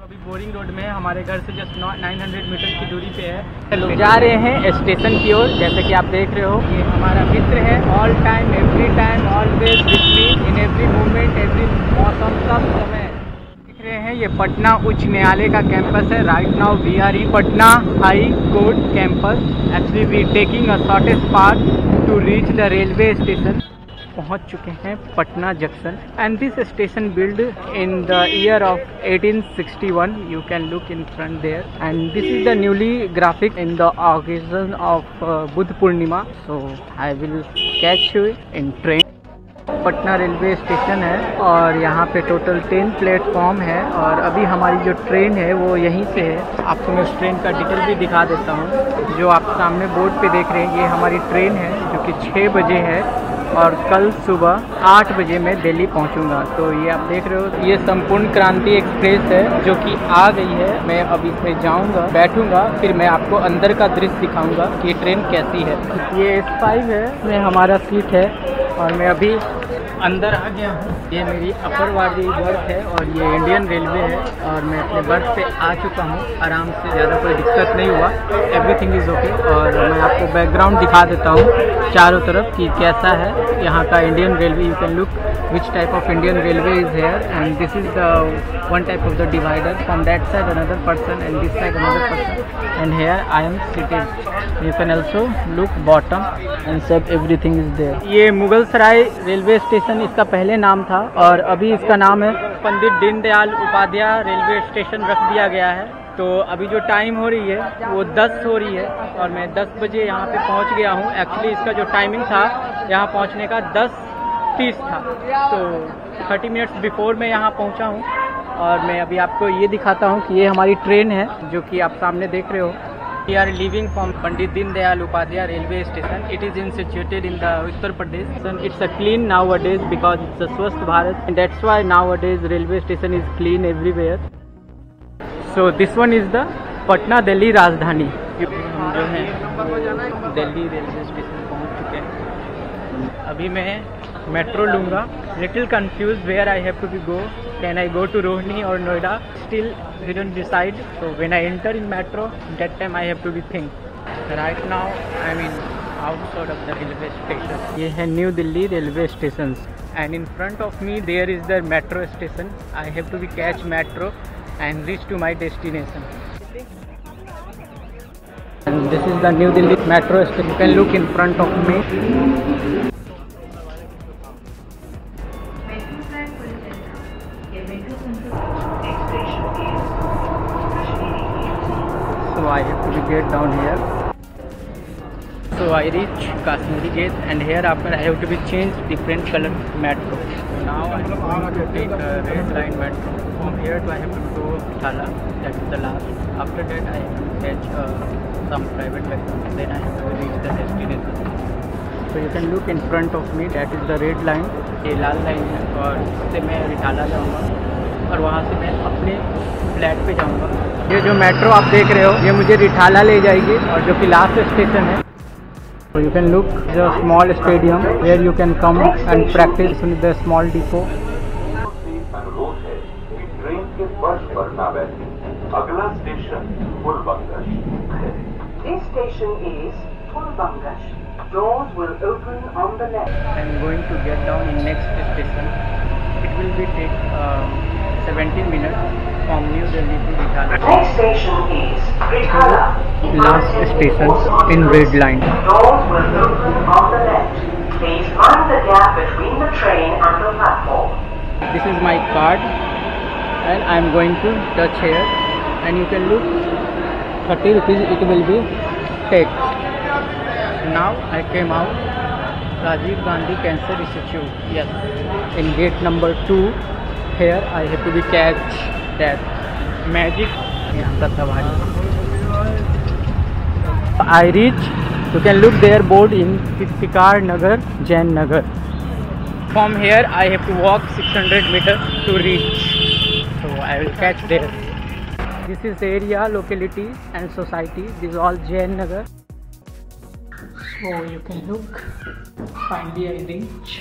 अभी boring road में हमारे घर से जस्ट 900 मीटर की दूरी पे है। लोग जा रहे हैं स्टेशन की ओर। जैसे कि आप देख रहे हो, ये हमारा मित्र है। All time, every time, always with me in every moment, every मौसम, सब समय। देख रहे हैं, ये पटना उच्च न्यायालय का कैंपस है। Right now we are in Patna high court campus. Actually we taking a shortest path to reach the railway station. पहुंच चुके हैं Patna junction and this station build in the year of 1861. You can look in front there and this is the newly graphic in the occasion of Buddha Purnima. So I will catch you in train. Patna railway station है और यहाँ पे total 10 platform है और अभी हमारी जो train है वो यहीं से है. आपको मैं उस ट्रेन का डिटेल भी दिखा देता हूँ. जो आप सामने बोर्ड पे देख रहे हैं, ये हमारी ट्रेन है जो कि 6 बजे है और कल सुबह 8 बजे मैं दिल्ली पहुंचूंगा. तो ये आप देख रहे हो, ये संपूर्ण क्रांति एक्सप्रेस है जो कि आ गई है. मैं अब इसमें जाऊंगा, बैठूंगा, फिर मैं आपको अंदर का दृश्य दिखाऊंगा कि ये ट्रेन कैसी है. ये S5 है, इसमें हमारा सीट है और मैं अभी अंदर आ गया हूँ. ये मेरी अपर वाली बर्थ है और ये इंडियन रेलवे है और मैं अपने बर्थ पे आ चुका हूँ. आराम से, ज़्यादा कोई दिक्कत नहीं हुआ. Everything is okay. और मैं आपको बैकग्राउंड दिखा देता हूँ चारों तरफ कि कैसा है यहाँ का Indian railway. You can look which type of Indian railway is here and this is the one type of the divider. From that side another person and this side another person and here I am seated. You can also look bottom and सब everything is there. ये मुगल सराय railway station इसका पहले नाम था और अभी इसका नाम है पंडित दीनदयाल उपाध्याय रेलवे स्टेशन रख दिया गया है. तो अभी जो टाइम हो रही है वो 10 हो रही है और मैं 10 बजे यहाँ पे पहुँच गया हूँ. एक्चुअली इसका जो टाइमिंग था यहाँ पहुँचने का 10:30 था. तो 30 मिनट्स बिफोर मैं यहाँ पहुँचा हूँ और मैं अभी आपको ये दिखाता हूँ कि ये हमारी ट्रेन है जो कि आप सामने देख रहे हो. We are leaving from Pandit Dindayal Upadhyay railway station. It is situated in the Uttar Pradesh. It's a clean nowadays because it's a Swasth Bharat and that's why nowadays railway station is clean everywhere. So this one is the Patna Delhi Rajdhani. हम जो है Delhi railway station पहुंच चुके हैं. अभी मैं metro लूँगा. Little confuse where I have to be go. Can I go to Rohini और Noida? Still we don't decide. So when I enter in metro that time I have to be think. Right now I am in outside of the railway station. ये है new Delhi railway station and in front of me there is the metro station. I have to be catch metro and reach to my destination. And this is the New Delhi metro station. You can look in front of me. So I have to get down here. So I reach Kashmiri Gate and here after I have to be changed different color metro. Now I am going to take a red line metro. From here to I have to go Thala, that is the last. After that I have to catch some private vehicle and then I have to reach the destination. So you can look in front of me, that is the red line. ये लाल line है और इससे मैं रिठाला जाऊँगा और वहाँ से मैं अपने फ्लैट पे जाऊँगा. ये जो मेट्रो आप देख रहे हो ये मुझे रिठाला ले जाएगी और जो कि लास्ट स्टेशन है. So you can look the small stadium where you can come and practice in the small depot. Train के फर्श पर ना बैठे. अगला स्टेशन फुलबंगश है. This station is Fulbangash. Doors will open on the left. I am going to get down in next station. It will be take 17 minutes from New Delhi to Rithala. Next station is Rithala. Last station in red line. Doors will open on the left. Please mind the gap between the train and the platform. This is my card and I am going to touch here and you can look 30 rupees it will be take. Now I came out Rajiv Gandhi Cancer Institute. Yes, in gate number 2 here I have to be catch that magic. I reach. You can look their board in Pikar Nagar, Jain Nagar. From here I have to walk 600 meters to reach. So I will catch there. This is area, locality and society. This is all Jain Nagar. So you can look. Finally I reach.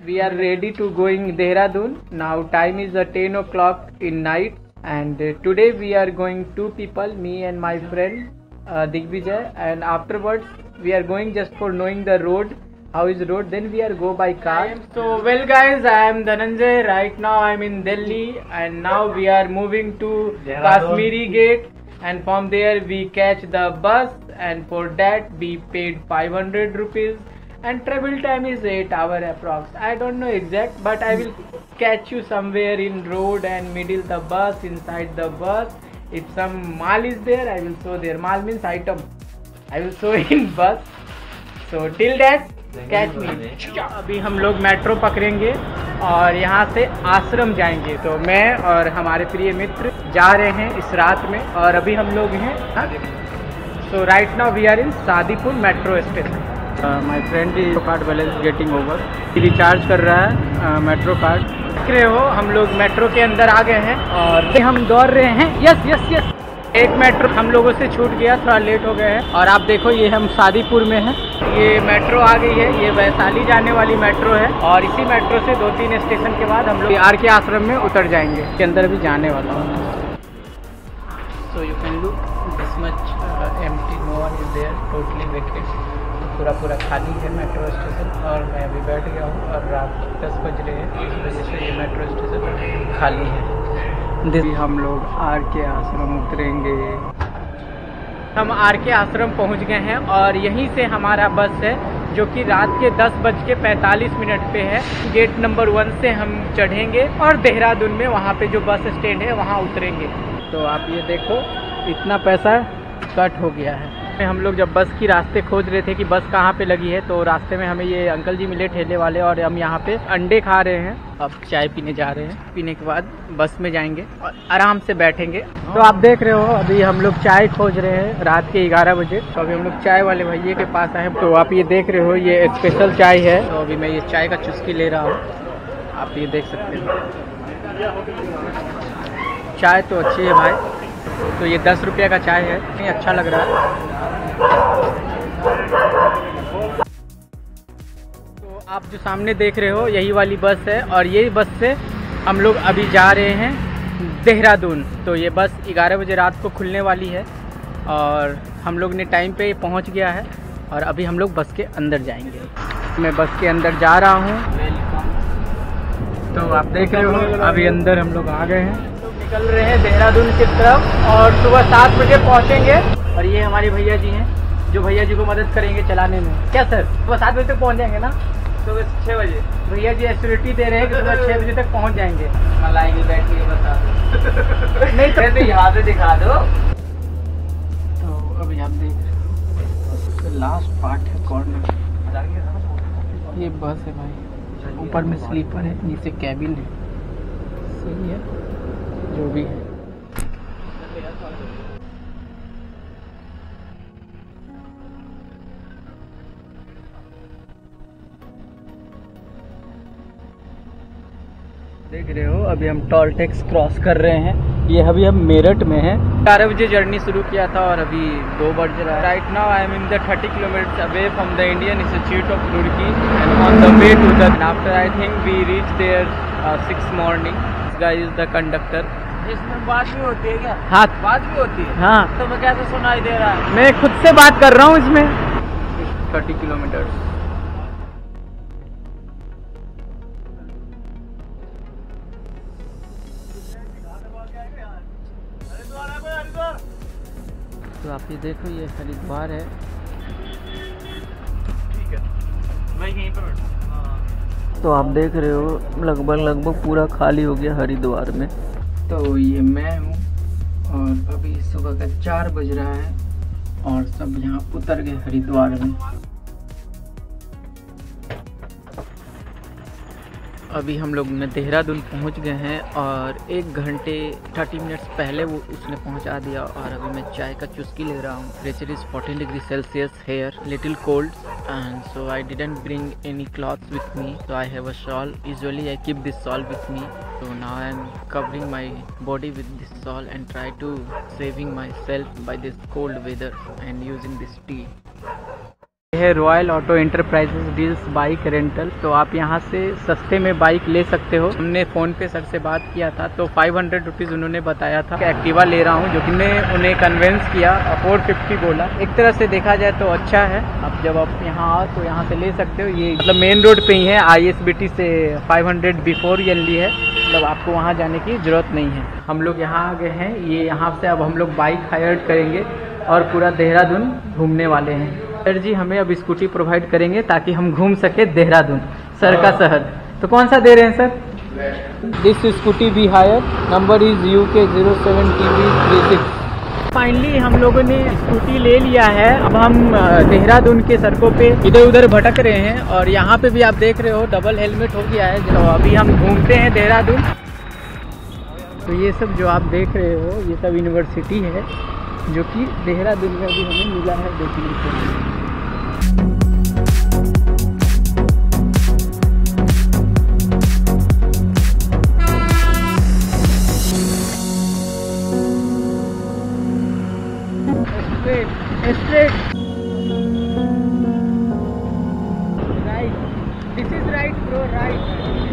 we are ready to going Dehradun. Now time is 10 o'clock in night, and today we are going 2 people, me and my friend Digvijay, and afterwards we are going just for knowing the road, how is the road, then we are go by car. So well guys, I am Dhananjay. Right now I am in Delhi, and now we are moving to Kashmiri Gate, and from there we catch the bus, and for that we paid 500 rupees, and travel time is 8 hours approx. I don't know exact, but I will catch you somewhere in road and middle the bus, inside the bus. If some mall is there, I will show there. Mall means item. I will show in bus. So till that, catch me. अभी हम लोग metro पकड़ेंगे और यहाँ से आश्रम जाएंगे। तो मैं और हमारे प्रिय मित्र जा रहे हैं इस रात में, और अभी हम लोग हैं so right now we are in Sadipur metro station. My friend is card balance getting over, recharge कर रहा है मेट्रो कार्ड। देख रहे हो हम लोग मेट्रो के अंदर आ गए हैं और हम दौड़ रहे हैं। यस यस यस, एक मेट्रो हम लोगों से छूट गया, थोड़ा लेट हो गए हैं। और आप देखो ये हम सादीपुर में हैं, ये मेट्रो आ गई है, ये वैशाली जाने वाली मेट्रो है, और इसी मेट्रो से 2-3 स्टेशन के बाद हम लोग आर के आश्रम में उतर जाएंगे। के अंदर भी जाने वाला हूँ। So you can look this much empty, no one is there, totally vacate, पूरा खाली है मेट्रो स्टेशन। और मैं अभी बैठ गया हूँ और रात 10 बज रहे हैं, इस वजह से ये मेट्रो स्टेशन खाली है। हम लोग आर के आश्रम उतरेंगे। हम आर के आश्रम पहुंच गए हैं, और यहीं से हमारा बस है जो कि रात के 10:45 पे है। गेट नंबर 1 से हम चढ़ेंगे और देहरादून में वहां पे जो बस स्टैंड है वहां उतरेंगे। तो आप ये देखो इतना पैसा कट हो गया है। हम लोग जब बस की रास्ते खोज रहे थे कि बस कहाँ पे लगी है, तो रास्ते में हमें ये अंकल जी मिले ठेले वाले, और हम यहाँ पे अंडे खा रहे हैं। अब चाय पीने जा रहे हैं, पीने के बाद बस में जाएंगे और आराम से बैठेंगे। तो आप देख रहे हो अभी हम लोग चाय खोज रहे हैं रात के 11 बजे। तो अभी हम लोग चाय वाले भैया के पास आए। तो आप ये देख रहे हो ये स्पेशल चाय है। तो अभी मैं ये चाय का चुस्की ले रहा हूँ, आप ये देख सकते हो। चाय तो अच्छी है भाई। तो ये 10 रुपये का चाय है, नहीं अच्छा लग रहा है। तो आप जो सामने देख रहे हो यही वाली बस है, और यही बस से हम लोग अभी जा रहे हैं देहरादून। तो ये बस 11 बजे रात को खुलने वाली है, और हम लोग ने टाइम पे पहुंच गया है, और अभी हम लोग बस के अंदर जाएंगे। मैं बस के अंदर जा रहा हूं। तो आप देख रहे हो अभी अंदर हम लोग आ गए हैं, निकल रहे हैं देहरादून की तरफ, और सुबह 7 बजे पहुंचेंगे। और ये हमारे भैया जी हैं जो भैया जी को मदद करेंगे चलाने में। क्या सर सुबह 7 बजे तक पहुंच जाएंगे ना? सुबह 6 बजे भैया जी एश्योरिटी दे रहे हैं कि सुबह 6 बजे तक पहुंच जाएंगे। मलाई की बैठ के बता दो नहीं तो यहाँ पे दिखा दो। तो अभी आप देख रहे हो लास्ट पार्ट है कॉर्नर। ये बस है भाई, ऊपर में स्लीपर है, नीचे कैबिन है। सही है जो भी है। देख रहे हो अभी हम टोल टैक्स क्रॉस कर रहे हैं। ये अभी हम मेरठ में हैं। 11 बजे जर्नी शुरू किया था और अभी 2 बज रहा है। Right now I am in the 30 kilometre away from the Indian institute of Roorkee, and on the way to the after I think we reach there 6 morning. This guy is the conductor. इसमें बात भी होती है क्या? हाँ बात भी होती है। हाँ, तो मैं कैसे सुनाई दे रहा है? मैं खुद से बात कर रहा हूँ इसमें। 30 किलोमीटर। तो आप ये देखो ये हरिद्वार है। ठीक है, मैं यहीं पर बैठा। तो आप देख रहे हो लगभग पूरा खाली हो गया हरिद्वार में। तो ये मैं हूँ, और अभी सुबह का 4 बज रहा है, और सब यहाँ उतर गए हरिद्वार में। अभी हम लोग देहरादून पहुँच गए हैं, और 1 घंटे 30 मिनट्स पहले वो उसने पहुँचा दिया। और अभी मैं चाय का चुस्की ले रहा हूँ। Temperature is 14 degree Celsius here, little cold, and so I didn't bring any clothes with me, so I have a shawl. Usually I keep this shawl with me, so now I am covering my body with this shawl and try to saving myself by this cold weather and using this tea. है royal auto enterprises deals bike rental. तो आप यहाँ से सस्ते में bike ले सकते हो। हमने फ़ोन पे सर से बात किया था तो 500 रुपीज़ उन्होंने बताया था। एक्टिवा ले रहा हूँ जो कि मैं उन्हें कन्वेंस किया, 450 बोला। एक तरह से देखा जाए तो अच्छा है। अब जब आप यहाँ आओ तो यहाँ से ले सकते हो। ये मतलब मेन रोड पे ही है, ISBT से 500 बिफोर यली है, मतलब आपको वहाँ जाने की ज़रूरत नहीं है। हम लोग यहाँ आ गए हैं। ये यहाँ से अब हम लोग बाइक हायर करेंगे और पूरा देहरादून घूमने वाले हैं। सर जी हमें अब स्कूटी प्रोवाइड करेंगे ताकि हम घूम सके देहरादून सर का शहर। तो कौन सा दे रहे हैं sir? This scooty we hire, number is UK 07TB36। Finally हम लोगों ने स्कूटी ले लिया है। अब हम देहरादून के सड़कों पे इधर उधर भटक रहे हैं और यहाँ पे भी आप देख रहे हो डबल हेलमेट हो गया है। तो अभी हम घूमते हैं देहरादून। तो ये सब जो आप देख रहे हो ये सब यूनिवर्सिटी है जो कि देहरादून में भी हमें मिला है देखने को। Straight. Right. This is right, bro. Right.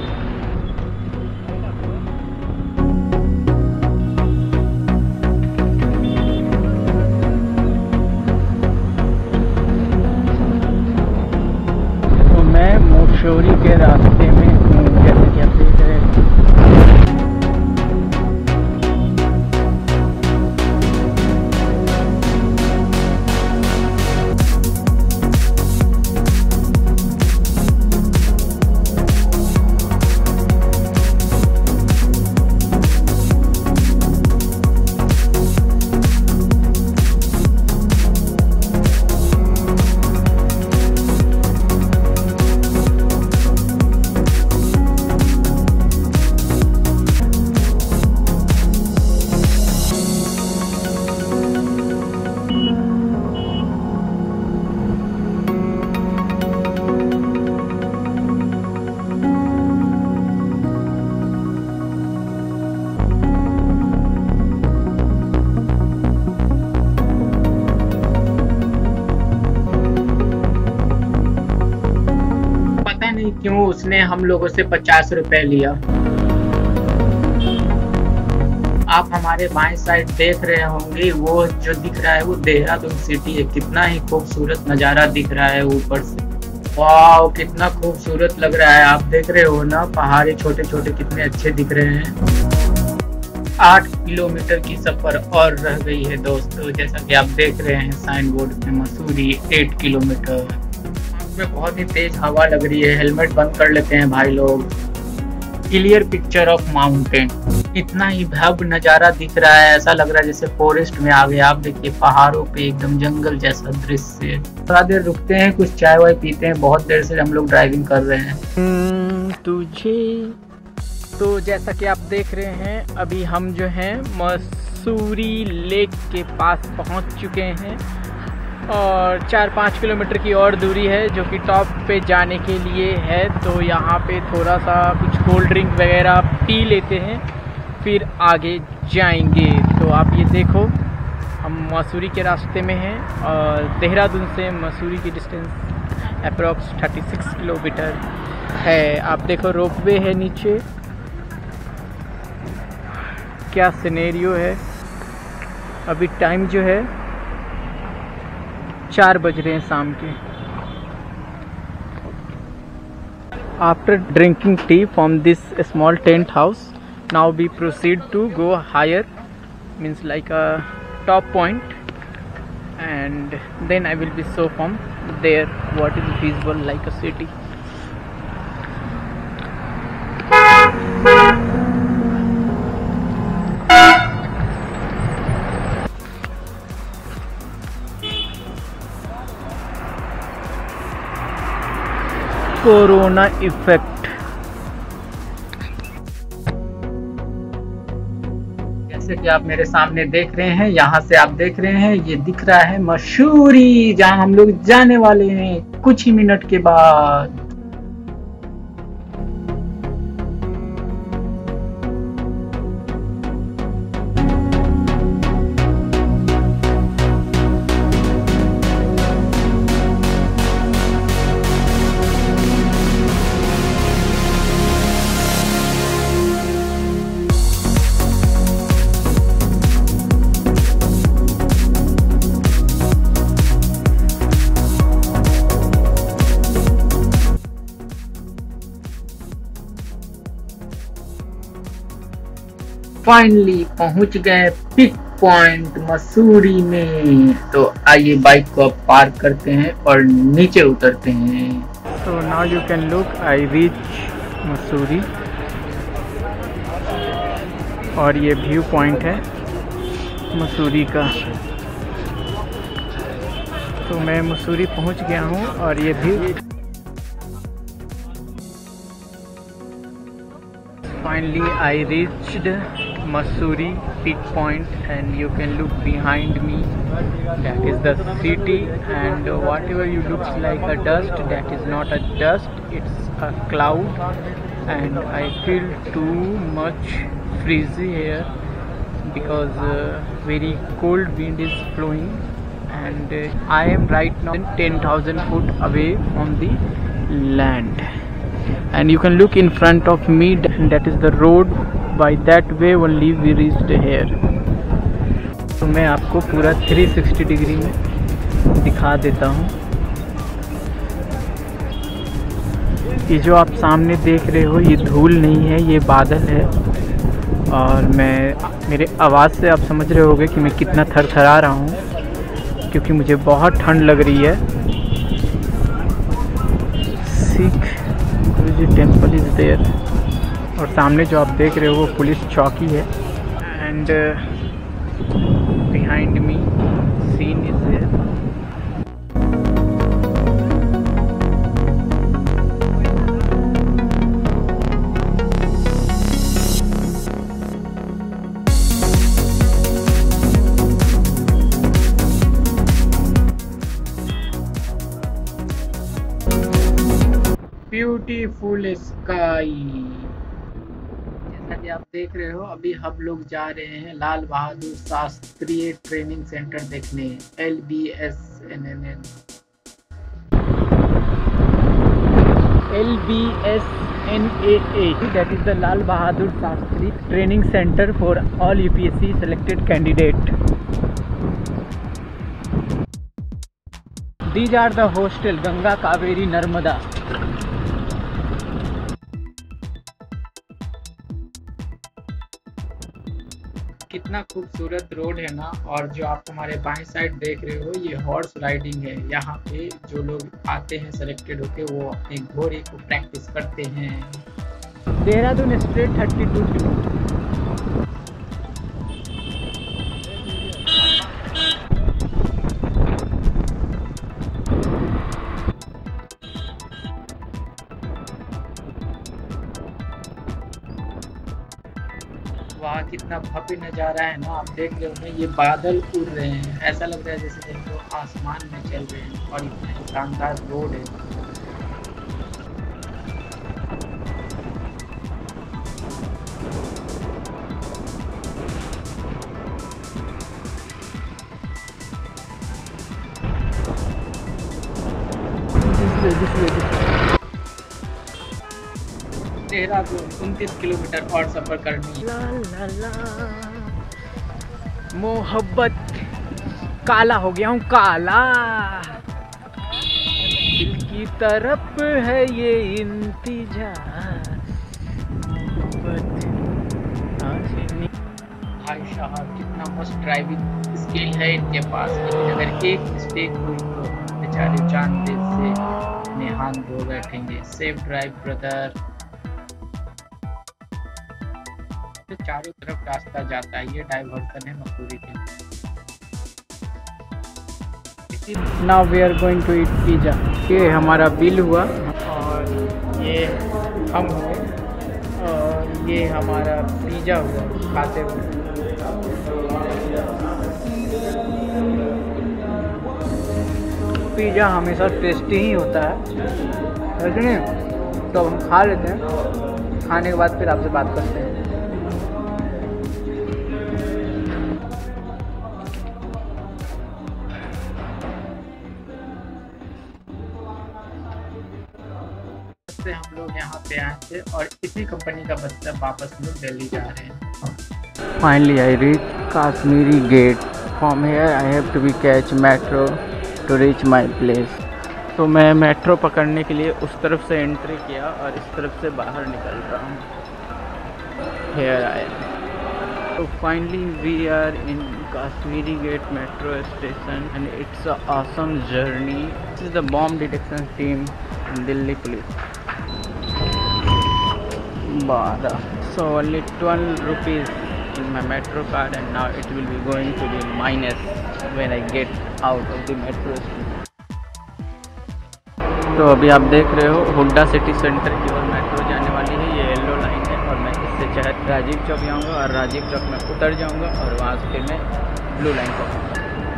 तो मैं मसूरी के रास्ते में हूँ, जैसे कि आप देख रहे हैं। क्यों उसने हम लोगों से 50 रुपए लिया। आप हमारे बाएं साइड देख रहे होंगे वो जो दिख रहा है वो देहरादून सिटी है। कितना ही खूबसूरत नज़ारा दिख रहा है ऊपर से। वाह कितना खूबसूरत लग रहा है। आप देख रहे हो ना पहाड़ी छोटे छोटे कितने अच्छे दिख रहे हैं। 8 किलोमीटर की सफर और रह गई है दोस्तों। जैसा कि आप देख रहे हैं साइन बोर्ड में मसूरी 8 किलोमीटर। में बहुत ही तेज हवा लग रही है। हेलमेट बंद कर लेते हैं भाई लोग। Clear picture of mountain. इतना ही भव्य नज़ारा दिख रहा है, ऐसा लग रहा है जैसे फॉरेस्ट में आ गए। आप देखिए पहाड़ों पे एकदम जंगल जैसा दृश्य। थोड़ा देर रुकते हैं, कुछ चाय वाय पीते हैं। बहुत देर से हम लोग ड्राइविंग कर रहे हैं। तुझे तो जैसा कि आप देख रहे हैं अभी हम जो हैं मसूरी लेक के पास पहुंच चुके हैं और 4-5 किलोमीटर की और दूरी है जो कि टॉप पे जाने के लिए है। तो यहाँ पे थोड़ा सा कुछ कोल्ड ड्रिंक वगैरह पी लेते हैं फिर आगे जाएंगे। तो आप ये देखो हम मसूरी के रास्ते में हैं और देहरादून से मसूरी की डिस्टेंस अप्रॉक्स 36 किलोमीटर है। आप देखो रोपवे है नीचे। क्या सिनेरियो है। अभी टाइम जो है 4 बज रहे हैं शाम के। After drinking tea from this small tent house now we proceed to go higher, means like a top point, and then I will be show from there what is visible like a city. Corona effect. जैसे कि आप मेरे सामने देख रहे हैं, यहाँ से आप देख रहे हैं ये दिख रहा है मसूरी, जहाँ हम लोग जाने वाले हैं कुछ ही मिनट के बाद। फाइनली पहुंच गए पिक पॉइंट मसूरी में। तो आइए बाइक को अब पार्क करते हैं और नीचे उतरते हैं। तो now you can look, I reach Mussoorie और ये व्यू पॉइंट है मसूरी का। तो मैं मसूरी पहुंच गया हूं और ये view. Finally, I reached Mussoorie peak point, and you can look behind me. That is the city, and whatever you looks like a dust, that is not a dust. It's a cloud, and I feel too much freezy here because very cold wind is flowing, and I am right now 10,000 foot away from the land. And you can look in front of me, that is the road. By that way only we reached here. तो मैं आपको पूरा 360 degree में दिखा देता हूँ। ये जो आप सामने देख रहे हो ये धूल नहीं है, ये बादल है। और मेरे आवाज़ से आप समझ रहे होगे कि मैं कितना थरथरा रहा हूँ, क्योंकि मुझे बहुत ठंड लग रही है। सिख टेम्पल इज देयर, और सामने जो आप देख रहे हो वो पुलिस चौकी है। And behind me scene is there. Beautiful sky. जैसा कि आप देख रहे हो, अभी हम लोग जा रहे हैं लाल बहादुर शास्त्री ट्रेनिंग सेंटर देखने, LBSNNN। LBSNAA, that is the Lal Bahadur Shastri Training Center for all UPSC selected candidate. These are the hostel Ganga, Kaveri, Narmada. कितना खूबसूरत रोड है ना। और जो आप हमारे बाएं साइड देख रहे हो ये हॉर्स राइडिंग है। यहाँ पे जो लोग आते हैं सेलेक्टेड होके वो अपने घोड़े को प्रैक्टिस करते हैं। Dehradun straight 32 kilometre. वहाँ कितना भव्य नज़ारा है ना। आप देख रहे हो ना, ये बादल उड़ रहे हैं, ऐसा लग रहा है जैसे देखो आसमान में चल रहे हैं। और इतना शानदार रोड है। देहरादून 29 किलोमीटर और सफर करनी है। ला ला ला मोहब्बत, काला हो गया हूँ काला। दिल की तरफ है ये इंतजार। भाई साहब कितना मस्त ड्राइविंग स्किल है इनके पास, लेकिन अगर एक मिस्टेक हुई तो बेचारे जान दे से अपने हाथ धो बैठेंगे। Safe drive brother. चारों तरफ रास्ता जाता है, ये डाइवर्सन है मसूरी के। Now we are going to eat pizza. ये हमारा बिल हुआ और ये हम हुए और ये हमारा पिज़्ज़ा हुआ खाते हुए। पिज़्ज़ा हमेशा टेस्टी ही होता है, लेकिन तो हम खा लेते हैं, खाने के बाद फिर आपसे बात करते हैं। से हम लोग यहाँ पे आए थे और इसी कंपनी का बस वापस लोग दिल्ली जा रहे हैं। Finally I reach Kashmere gate. From here I have to be catch metro to reach my place. तो मैं मेट्रो पकड़ने के लिए उस तरफ से एंट्री किया और इस तरफ से बाहर निकल रहा हूँ। Here I am. So finally we are in Kashmiri Gate metro station and it's an awesome journey. This is the bomb detection team in Delhi police. 12. So only 12 rupees in my metro card and now it will be going to be minus when I get out of the metro station. तो अभी आप देख रहे हो Hooda city centre की ओर metro जाने वाली है। ये येलो लाइन है और मैं इससे चाहे राजीव चौक जाऊंगा और राजीव चौक में उतर जाऊंगा और वहाँ से फिर मैं ब्लू लाइन पकड़ूंगा।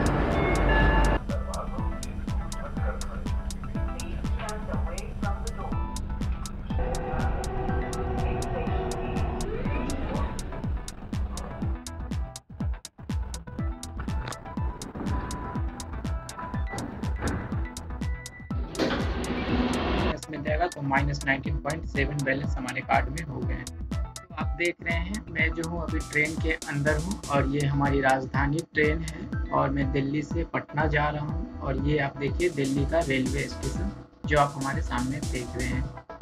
10 में देगा तो -19.7 बैलेंस हमारे कार्ड में हो गए हैं। तो आप देख रहे हैं मैं जो हूँ अभी ट्रेन के अंदर हूँ और ये हमारी राजधानी ट्रेन है और मैं दिल्ली से पटना जा रहा हूँ और ये आप देखिए दिल्ली का रेलवे स्टेशन जो आप हमारे सामने देख रहे हैं।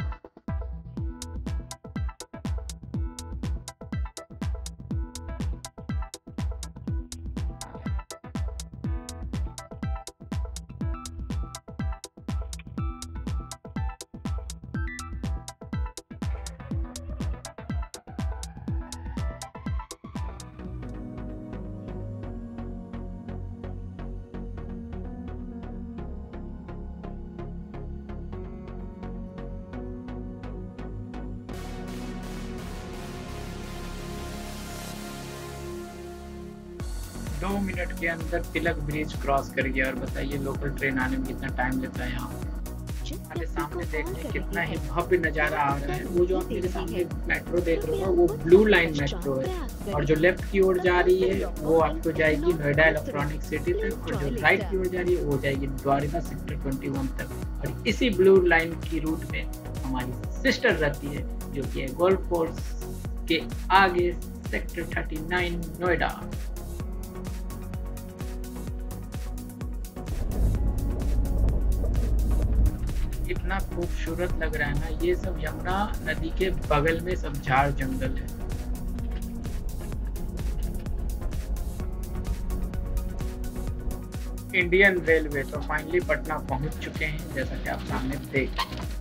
दो मिनट के अंदर तिलक ब्रिज क्रॉस कर गया और बताइए लोकल ट्रेन आने में कितना टाइम लेता है। यहाँ हमारे सामने देखिए कितना ही भव्य नज़ारा आ रहा है। वो जो आप मेरे सामने मेट्रो देख रहे हो वो ब्लू लाइन मेट्रो है और जो लेफ्ट की ओर जा रही है वो आपको जाएगी नोएडा इलेक्ट्रॉनिक सिटी तक और जो राइट की ओर जा रही है वो जाएगी द्वारिका सेक्टर 21 तक। और इसी ब्लू लाइन की रूट में हमारी सिस्टर रहती है जो कि है गोल्फ कोर्स के आगे सेक्टर 39 नोएडा। इतना खूबसूरत लग रहा है ना, ये सब यमुना नदी के बगल में सब झाड़ जंगल है। इंडियन रेलवे तो फाइनली पटना पहुंच चुके हैं जैसा कि आप सामने देख।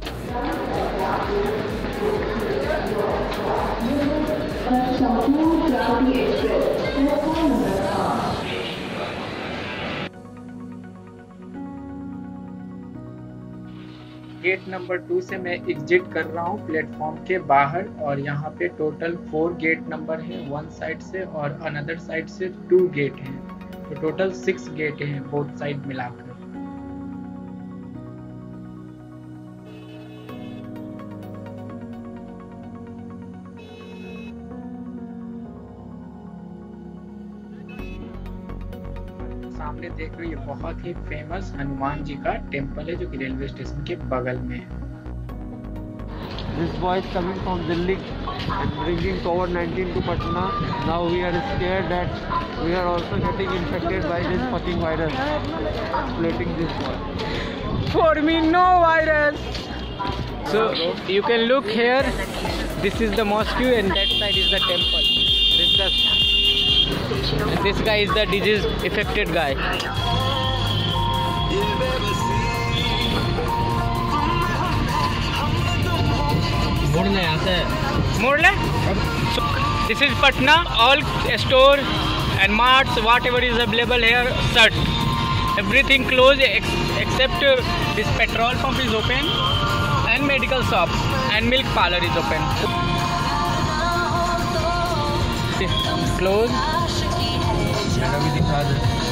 गेट नंबर 2 से मैं एग्जिट कर रहा हूँ प्लेटफॉर्म के बाहर और यहाँ पे टोटल 4 गेट नंबर है वन साइड से और अनदर साइड से 2 गेट हैं, तो टोटल 6 गेट हैं बोथ साइड मिलाकर। सामने देख रहे हो ये बहुत ही फेमस हनुमान जी का टेम्पल है जो कि रेलवे स्टेशन के बगल में है। This boy is coming from Delhi and bringing COVID-19 to Patna. Now we are scared that we are also getting infected by this fucking virus. Splitting this boy. For me, no virus. So you can look here. This is the mosque and that side is the temple. This guy is the disease affected guy. मोड़ ले। So, this is Patna. All store and marts, whatever is available here, shut. Everything closed except this petrol pump is open and medical shops and milk parlor is open. Closed.